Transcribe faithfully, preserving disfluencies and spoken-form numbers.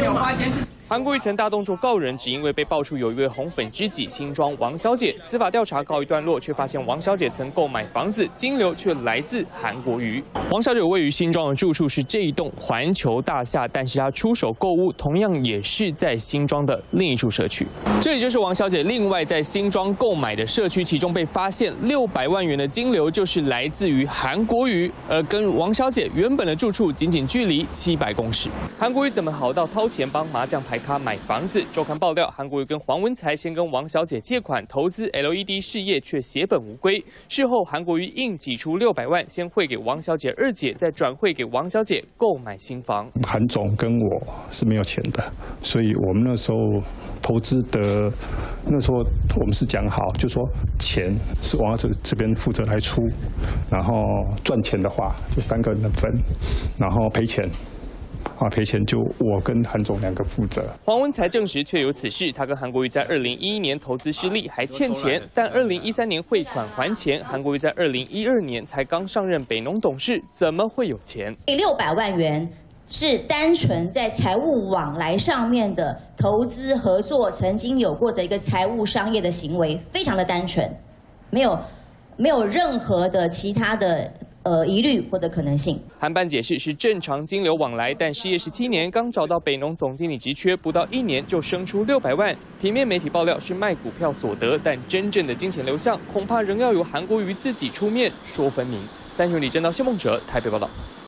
有花监视。 韩国瑜曾大动作告人，只因为被爆出有一位红粉知己新庄王小姐，司法调查告一段落，却发现王小姐曾购买房子，金流却来自韩国瑜。王小姐位于新庄的住处是这一栋环球大厦，但是她出手购物同样也是在新庄的另一处社区。这里就是王小姐另外在新庄购买的社区，其中被发现六百万元的金流就是来自于韩国瑜，而跟王小姐原本的住处仅仅距离七百公尺。韩国瑜怎么好到掏钱帮麻将牌咖买房子？周刊爆料，韩国瑜跟黄文才先跟王小姐借款投资 L E D 事业，却血本无归。事后，韩国瑜硬挤出六百万，先汇给王小姐二姐，再转汇给王小姐购买新房。 韩总跟我是没有钱的，所以我们那时候投资的，那时候我们是讲好，就说钱是王小姐这边负责来出，然后赚钱的话就三个人的分，然后赔钱。 啊，赔钱就我跟韩总两个负责。 黄文才证实确有此事，他跟韩国瑜在二零一一年投资失利，还欠钱，但二零一三年汇款还钱。韩国瑜在二零一二年才刚上任北农董事，怎么会有钱？ 六百万元是单纯在财务往来上面的投资合作曾经有过的一个财务商业的行为，非常的单纯，没有没有任何的其他的。 呃，疑虑或者可能性。 韩办解释是正常金流往来，但失业十七年，刚找到北农总经理职缺，不到一年就生出六百万。平面媒体爆料是卖股票所得，但真正的金钱流向，恐怕仍要由韩国瑜自己出面说分明。三兄弟真到谢梦哲台北报道。